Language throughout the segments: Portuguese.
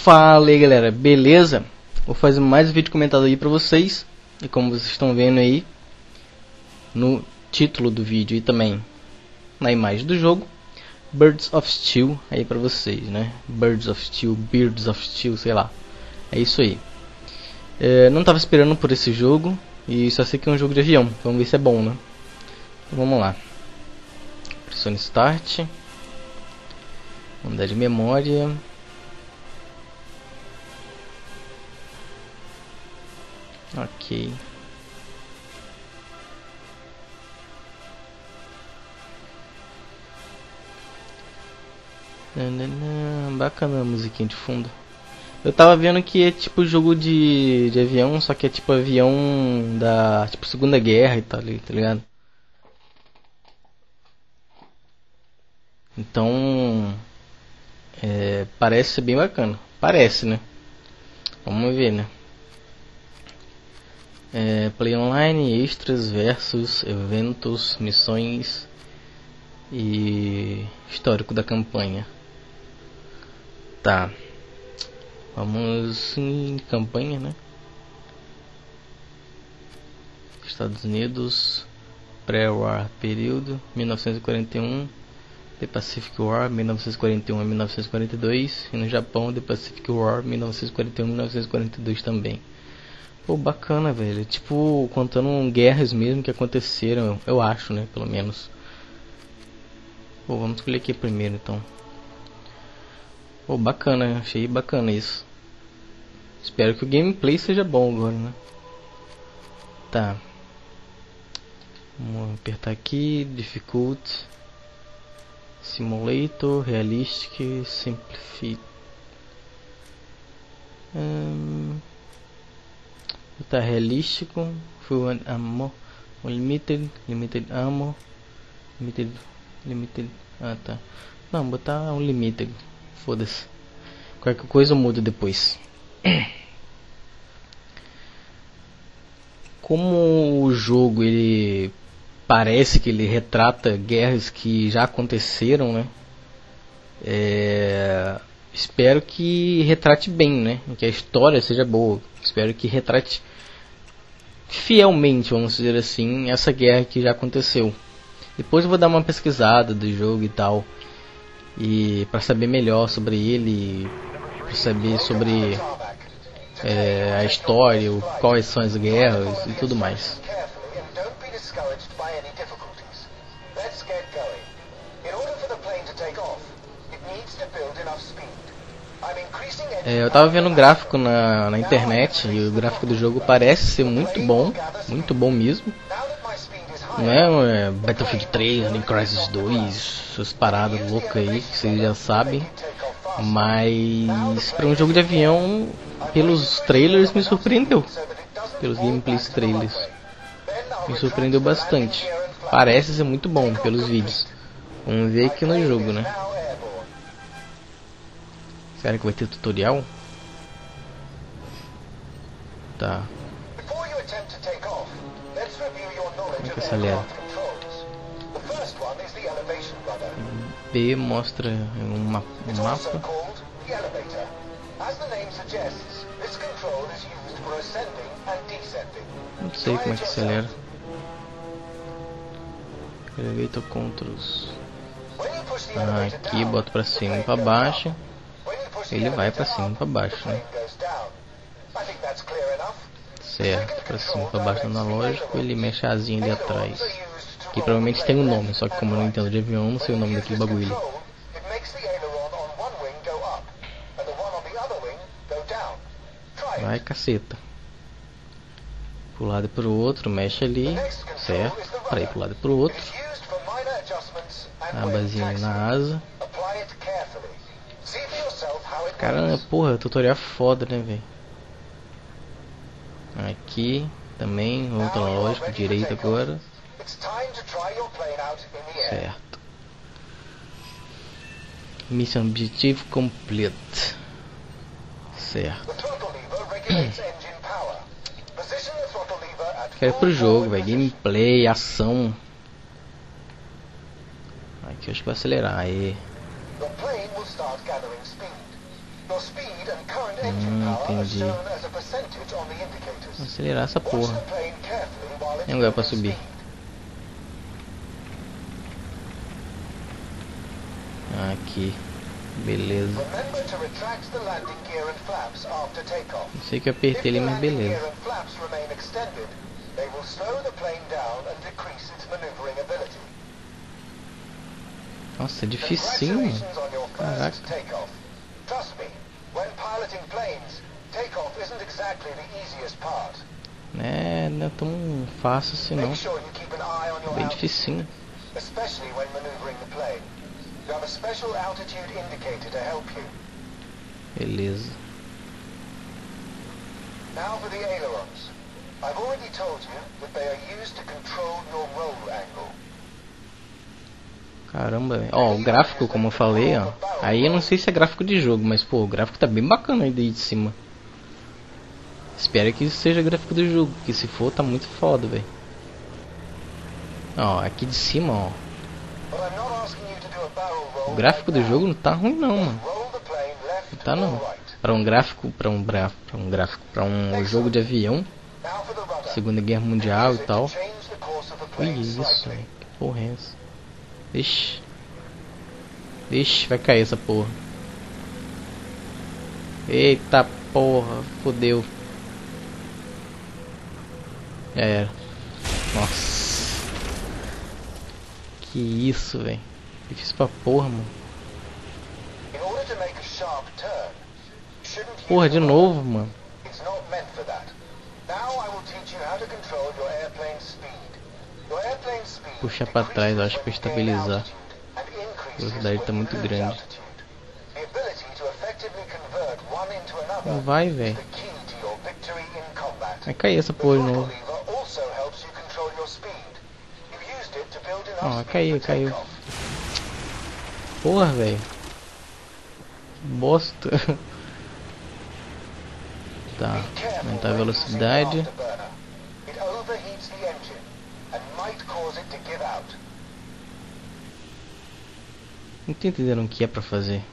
Fala aí galera, beleza? Vou fazer mais um vídeo comentado aí pra vocês. E como vocês estão vendo aí no título do vídeo e também na imagem do jogo, Birds of Steel aí pra vocês, né? Birds of Steel, sei lá. É isso aí. Não tava esperando por esse jogo e só sei que é um jogo de avião. Vamos ver se é bom, né? Então, vamos lá. Pressione Start. Vamos dar de memória. Ok. Bacana a musiquinha de fundo. Eu tava vendo que é tipo jogo de avião, só que é tipo avião da tipo Segunda Guerra e tal, tá ligado? Então parece ser bem bacana. Parece, né? Vamos ver, né? Play online, extras, versus, eventos, missões e histórico da campanha. Tá. Vamos em campanha, né? Estados Unidos, pré-war período 1941, The Pacific War 1941 a 1942 e no Japão The Pacific War 1941 a 1942 também. Pô, bacana, velho. Tipo, contando guerras mesmo que aconteceram, eu acho, né? Pelo menos. Pô, vamos escolher aqui primeiro, então. Pô, bacana. Achei bacana isso. Espero que o gameplay seja bom agora, né? Tá. Vamos apertar aqui. Difficult. Simulator. Realistic. Simplify. Tá realístico, full ammo, limited ammo, limited, tá. Não, botar unlimited, foda-se. Qualquer coisa eu mudo depois. Como o jogo ele parece que ele retrata guerras que já aconteceram, né? Espero que retrate bem, né? Que a história seja boa. Espero que retrate fielmente, vamos dizer assim, essa guerra que já aconteceu. Depois eu vou dar uma pesquisada do jogo e tal, e para saber melhor sobre ele, para saber sobre a história, quais são as guerras e tudo mais. Eu tava vendo um gráfico na internet e o gráfico do jogo parece ser muito bom mesmo. Não é Battlefield 3, nem Crysis 2, essas paradas loucas aí que vocês já sabem. Mas para um jogo de avião, pelos trailers me surpreendeu. Pelos gameplays trailers me surpreendeu bastante. Parece ser muito bom pelos vídeos. Vamos ver aqui no jogo, né? Será que vai ter tutorial? Tá. Como é que acelera? B mostra um mapa. Não sei como é que acelera. Elevator controls. Aqui bota pra cima e pra baixo. Ele vai pra cima e pra baixo, né? Certo, pra cima e pra baixo no analógico. Ele mexe a asinha ali atrás, que provavelmente tem um nome, só que como eu não entendo de avião, não sei o nome daquele bagulho. Vai, caceta. Pro lado e pro outro, mexe ali. Certo, para ir pro lado e pro outro. A basinha na asa. Caramba, porra, tutorial foda, né, velho? Aqui também, outro analógico, direito agora. Certo. Mission Objective Complete. Certo. Quero ir pro jogo, velho. Gameplay, ação. Aqui eu acho que vai acelerar. Aí. Entendi. Vou acelerar essa porra. Tem lugar pra subir. Aqui. Beleza. Não sei que eu apertei ali, mas beleza. Nossa, é dificinho, mano. Caraca. É, não é tão fácil assim não. Bem dificinho. Beleza. Now for the ailerons. I've already told you that they are used to control your roll angle. Caramba, ó, o gráfico, como eu falei, ó. Aí eu não sei se é gráfico de jogo, mas pô, o gráfico tá bem bacana aí de cima. Espero que isso seja gráfico do jogo, porque se for tá muito foda, velho. Ó, aqui de cima, ó. O gráfico do jogo não tá ruim não, mano. Não tá não. Para um jogo de avião, Segunda Guerra Mundial e tal. Olha isso, velho. Que porra é essa? Vixe. Vixe, vai cair essa porra. Eita porra, fodeu. Já era. Nossa. Que isso, velho. Difícil pra porra, mano. Porra, de novo, mano. Puxar pra trás, eu acho, pra estabilizar. A velocidade tá muito grande. Não vai, velho. Vai cair essa porra de novo. Ó, caiu. Porra, velho. Bosta. Tá, aumentar a velocidade. Não tô entendendo o que é pra fazer.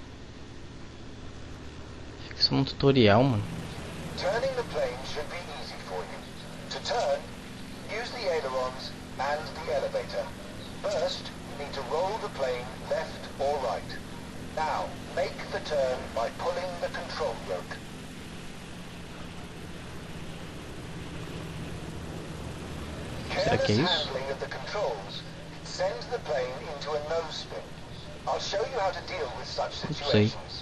Fica só um tutorial, mano. Turning the plane should be easy for you. To turn, use the ailerons and the elevator. First, you need to roll the plane left or right. Now, make the turn by pulling the control yoke. Será que é isso? Handling of the controls sends the plane into a nose spin. I'll show you how to deal with such situations.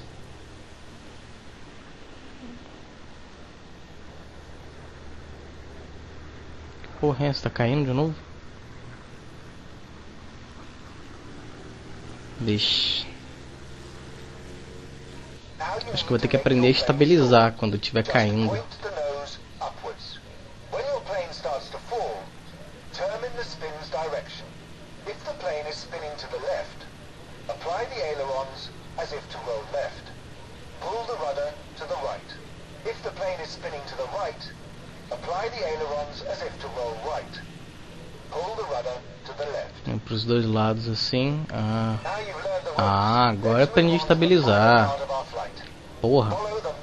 Porra, essa tá caindo de novo? Vixe. Acho que vou ter que aprender a estabilizar quando estiver caindo. Apply the ailerons as if to roll left. Pull the rudder to the right. If the plane is spinning to the right, apply the ailerons as if to roll right. Pull the rudder to the left. Para os dois lados assim. Agora eu aprendi a estabilizar. Porra.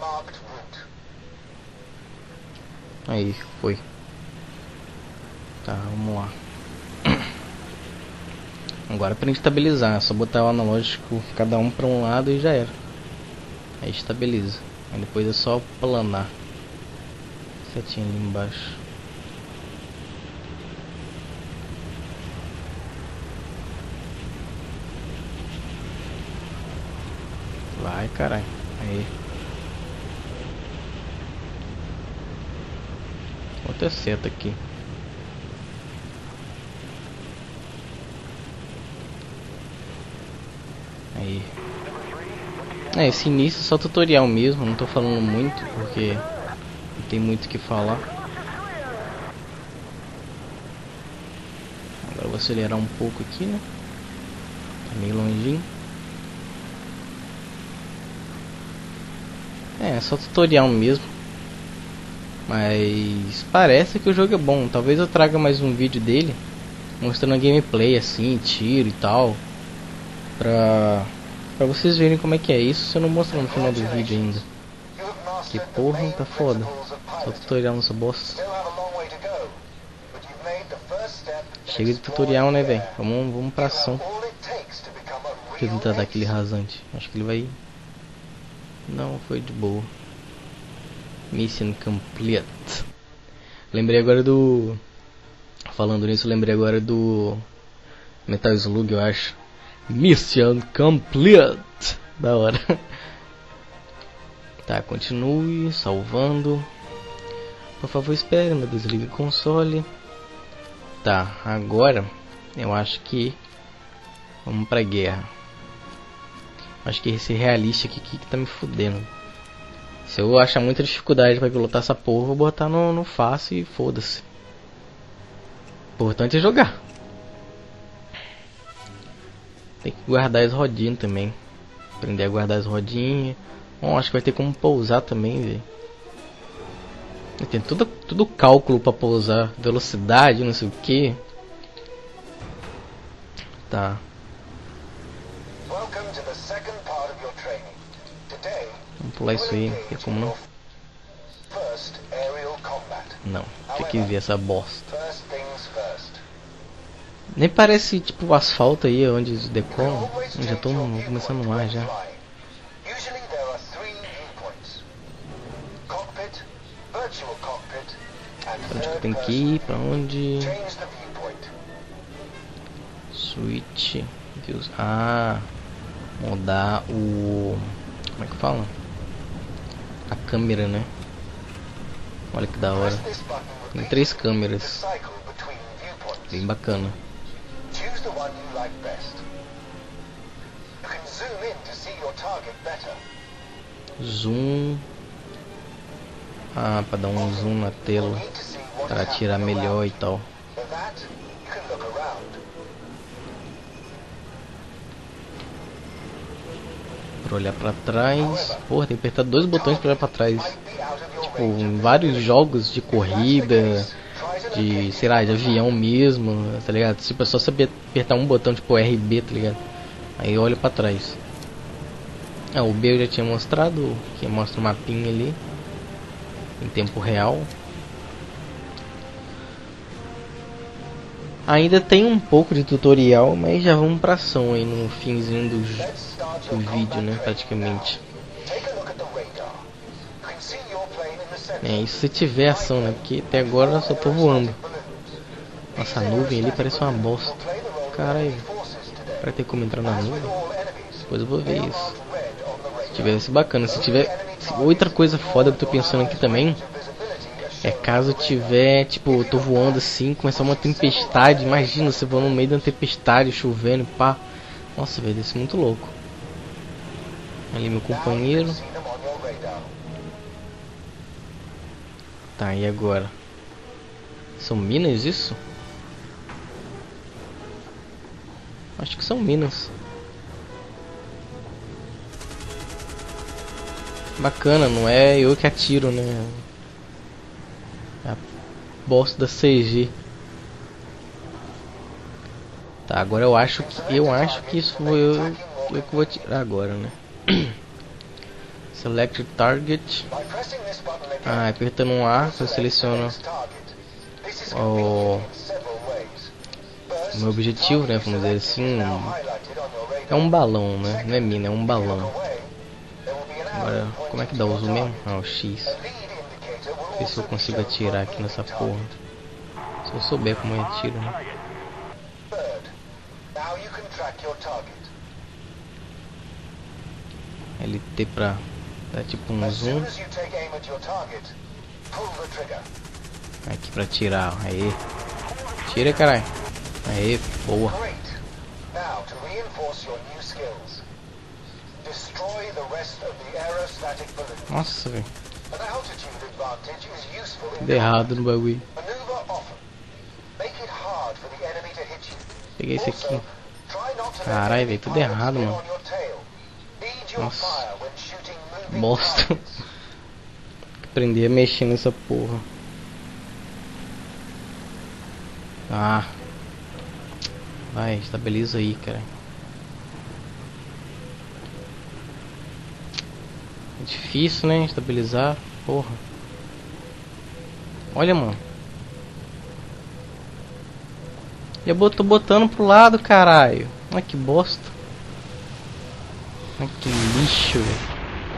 Aí, foi. Tá, vamos lá. Agora pra estabilizar, é só botar o analógico cada um para um lado e já era. Aí estabiliza. Aí depois é só planar. Setinha ali embaixo. Vai, caralho. Aí. Outra seta aqui. Aí. Esse início é só tutorial mesmo, não tô falando muito porque não tem muito o que falar. Agora eu vou acelerar um pouco aqui, né? Tá meio longinho. É só tutorial mesmo. Mas parece que o jogo é bom. Talvez eu traga mais um vídeo dele mostrando a gameplay assim, tiro e tal, pra Pra vocês verem como é que é isso, se eu não mostro no final do vídeo ainda. Que porra, tá foda. Só tutorial nessa bosta. Chega de tutorial, né, velho? Vamos pra ação. Deixa eu tentar dar aquele rasante. Acho que ele vai... Não, foi de boa. Mission complete. Lembrei agora do... Falando nisso, lembrei agora do... Metal Slug, eu acho. Mission complete. Da hora. Tá, continue salvando. Por favor, espere, meu Deus, desliga o console. Tá, agora eu acho que vamos pra guerra. Acho que esse realista aqui que tá me fudendo. Se eu achar muita dificuldade pra pilotar essa porra, vou botar no fácil e foda-se. Importante é jogar. Tem que guardar as rodinhas também. Aprender a guardar as rodinhas. Bom, acho que vai ter como pousar também, velho. Tem tudo cálculo pra pousar. Velocidade, não sei o que. Tá. Vamos pular isso aí. Tem como não? Não. Tinha que ver essa bosta. Nem parece tipo o asfalto aí onde decolam. Já tô começando no ar já. Onde que eu tenho que ir? Pra onde? Switch views. Ah, mudar o... Como é que fala? A câmera, né? Olha que da hora. Tem 3 câmeras. Bem bacana. Zoom. Ah, pra dar um zoom na tela. Para tirar melhor e tal. Pra olhar pra trás. Porra, tem que apertar 2 botões pra olhar pra trás. Tipo, em vários jogos de corrida, de, sei lá, de avião mesmo, tá ligado? Tipo, é só saber apertar um botão, tipo RB, tá ligado? Aí olha pra trás. Ah, o B eu já tinha mostrado, que mostra o mapinha ali em tempo real. Ainda tem um pouco de tutorial, mas já vamos pra ação aí no finzinho do vídeo, né, praticamente. É, isso se tiver ação, né, porque até agora eu só tô voando. Nossa, a nuvem ali parece uma bosta. Caralho, vai ter como entrar na nuvem? Depois eu vou ver isso. Se tivesse bacana, se tiver... Outra coisa foda que eu tô pensando aqui também é caso tiver, tipo, eu tô voando assim, começar uma tempestade. Imagina você voando no meio de uma tempestade, chovendo, pá. Nossa, velho, isso é muito louco. Ali meu companheiro. Tá, e agora? São minas isso? Acho que são minas. Bacana, não é eu que atiro, né? É a bosta da CG. Tá, agora eu acho que isso foi eu que vou atirar agora, né? Select target. Ah, apertando um A, eu seleciono o meu objetivo, né? Vamos dizer assim. É um balão, né? Não é mina, é um balão. Agora, como é que dá o zoom mesmo? Ah, o X. Ver se eu consigo atirar aqui nessa porra. Se eu souber como eu atiro, né? LT pra dar tipo um zoom. Aqui pra tirar, aí. Tira, caralho. Aí, boa. Nossa, velho. Tudo errado no bagulho. Peguei esse aqui. Caralho, velho, tudo errado, mano. Nossa. Bosta. Aprender a mexer nessa porra. Ah. Vai, estabiliza aí, cara. É difícil, né? Estabilizar. Porra. Olha, mano. Eu tô botando pro lado, caralho. Olha que bosta. Olha que lixo, velho.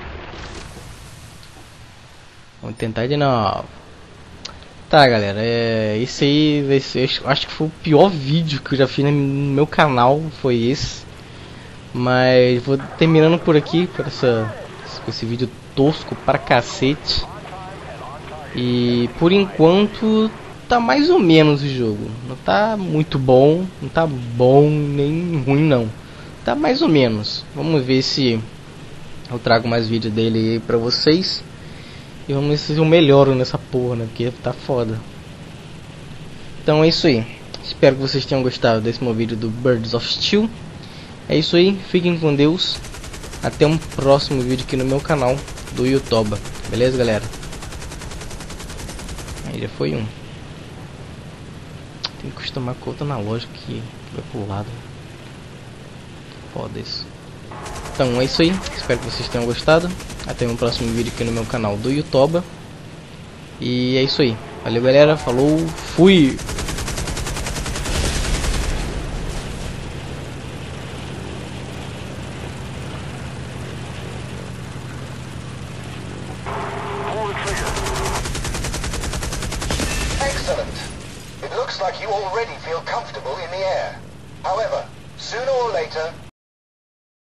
Vamos tentar de novo. Tá, galera, esse aí vai ser, acho que foi o pior vídeo que eu já fiz no meu canal, foi esse. Mas vou terminando por aqui, por esse vídeo tosco pra cacete. E por enquanto tá mais ou menos o jogo. Não tá muito bom, não tá bom nem ruim não. Tá mais ou menos. Vamos ver se eu trago mais vídeo dele aí pra vocês. E vamos ver se eu melhoro nessa porra, né? Porque tá foda. Então é isso aí. Espero que vocês tenham gostado desse meu vídeo do Birds of Steel. É isso aí. Fiquem com Deus. Até um próximo vídeo aqui no meu canal do YouTube. Beleza, galera? Aí já foi um. Tem que acostumar com outra analógica que vai pro lado. Foda isso. Então é isso aí. Espero que vocês tenham gostado. Até um próximo vídeo aqui no meu canal do YouTube. E é isso aí. Valeu, galera. Falou. Fui. Excellent. It looks like you already feel comfortable in the air. However, sooner or later,